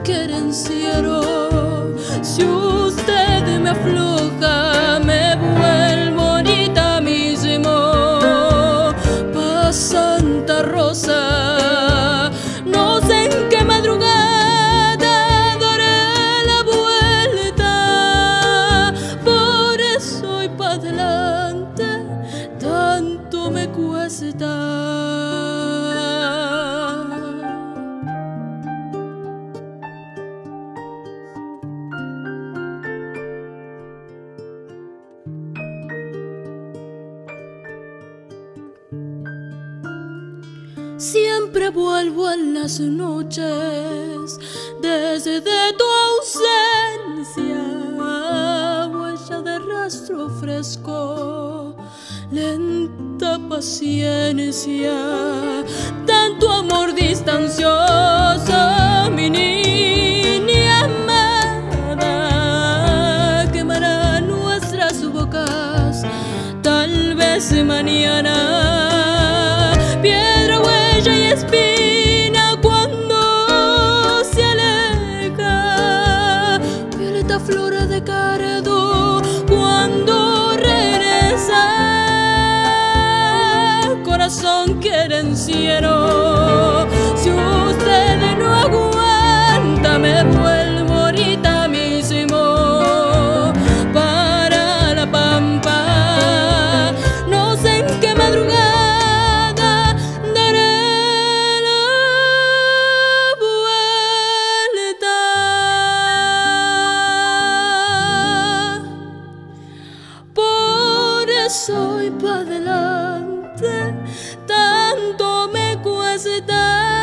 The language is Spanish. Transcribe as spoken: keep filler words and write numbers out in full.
querenciero. Si usted me afloja, me vuelvo ahorita mismo pa' Santa Rosa. No sé en qué madrugada daré la vuelta, por eso y pa' adelante tanto me cuesta. Siempre vuelvo en las noches desde tu ausencia, huella de rastro fresco, lenta paciencia, tanto amor distancioso, mi niña amada, quemará nuestras bocas, tal vez mañana. Piedra, huella y espina cuando se aleja, violeta, flor de cardo cuando regresa, corazón querenciero. Si usted no aguanta, me vuelvo ahorita mismo para la pampa. No sé en qué madrugada soy pa' adelante, tanto me cuesta.